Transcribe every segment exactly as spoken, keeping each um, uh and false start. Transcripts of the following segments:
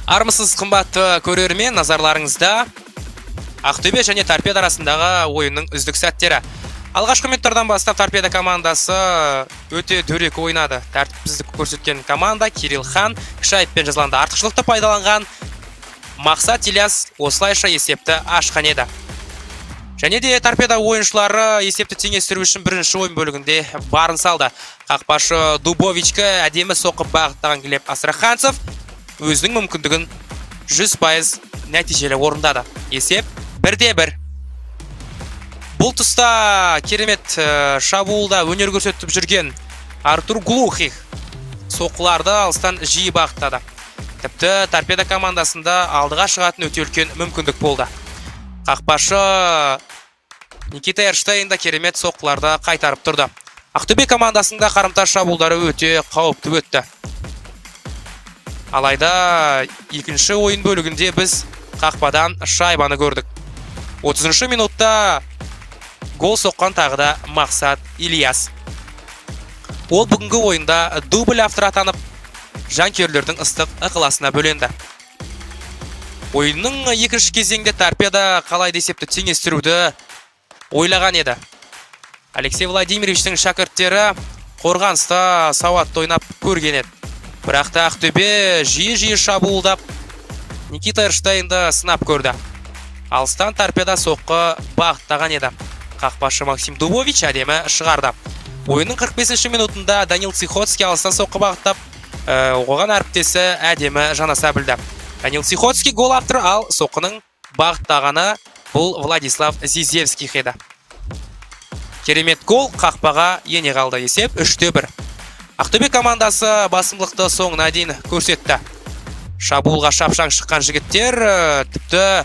Армысыз қымбатты көрермен, назарларыңызда Ақтөбе және Торпедо арасындағы ойынның үздік сәттері. Алғашқы минуттардан бастап Торпедо командасы өте дөрекі ойнады. Тәртіпсіздік көрсеткен команда Кирилл Хан кіші айыппен жазаланды. Артықшылықты пайдаланған Мақсат Ильяс осылайша есепті ашқан еді. Және де Торпедо ойыншылары есепті теңестіру үшін бірінші ойын бөлігінде барын салды. Қақпашы Дубовичке әдемі соқып бағыттаған Глеб Астраханцев өзінің мүмкіндігін жүз пайыз нәтижелі орындады. Есеп бірде бір. Бұл тұста керемет шабуылда өнер көрсетіп жүрген Артур Глухих соққыларды алыстан жиі бағыттады. Тіпті Торпедо командасында алдыға шығатын өте үлкен мүмкіндік болды. Қақпашы Никита Эрштейн да керемет соққыларды қайтарып тұрды. Ақтөбе командасында қарымта шабуылдары өте қауіпті өтті. Алайда екінші ойын бөлігінде біз қақпадан шайбаны көрдік. отызыншы минутта гол соққан тағы да Мақсат Ильяс. Ол бүгінгі ойында дубль автор атанып, жанкүйерлердің ыстық ықыласына бөленді. Ойынның екінші кезеңде Торпедо қалай есепті теңестіруді ойлаған еді. Алексей Владимировичтің шәкірттері қорғаныста сауатты ойнап көрген еді. Бірақ та Ақтөбе жиі-жиі шабуылдап Никита Эрштейнді сынап көрді. Алыстан Торпедо соққы бағыттаған еді. Қақпашы Максим Дубович әдемі шығарды. Ойынның қырық бесінші минутында Данил Цихоцкий алыстан соққы бағыттап, оған әріптесі әдемі жанаса білді. Данил Цихоцкий гол автор, ал соққының бағыттағаны бұл Владислав Зизевский еді. Керемет гол қақпаға ене қалды. Есеп үште бір. Ақтөбе командасы басымдықты соңына дейін көрсетті. Шабуылға шапшаң шыққан жігіттер тіпті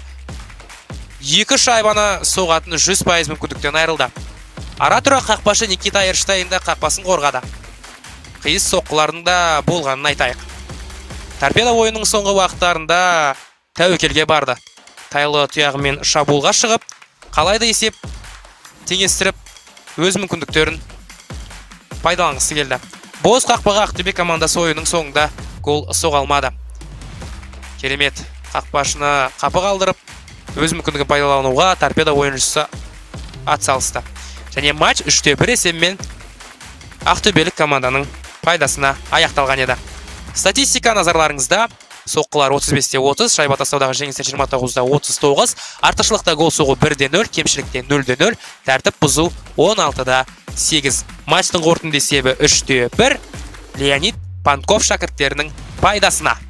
екі шайбаны соғатын жүз пайыз мүмкіндіктен айырылды. Ара тұра қақпашы Никита Эрштейнді қақпасын қорғады. Қиыс соққыларында болғанын айтайық. Торпедо ойынның соңғы уақыттарында тәуекелге барды. Тайлы тұяғымен шабуылға шығып, қалайда есеп теңестіріп, өз мүмкіндіктерін пайдаланғысы келді. Бос қақпаға Ақтөбе командасы ойынның соңында гол соға алмады. Керемет қақпашыны қапы қалдырып, өз мүмкіндігін пайдалануға Торпедо ойыншысы атсалысты. Және матч үште бір есебімен Ақтөбелік команданың пайдасына аяқталған еді. Статистика назарларыңызда: соққылар отыз бесте отыз, шайба тастаудағы жеңістер жиырма тоғызда отыз тоғыз, артықшылықта гол соғу бірде нөл, кемшілікте нөлде нөл, тәртіп бұзу он алтыда сегіз. Матчтың қорытынды есебі үште бір Леонид Панков шәкірттерінің пайдасына.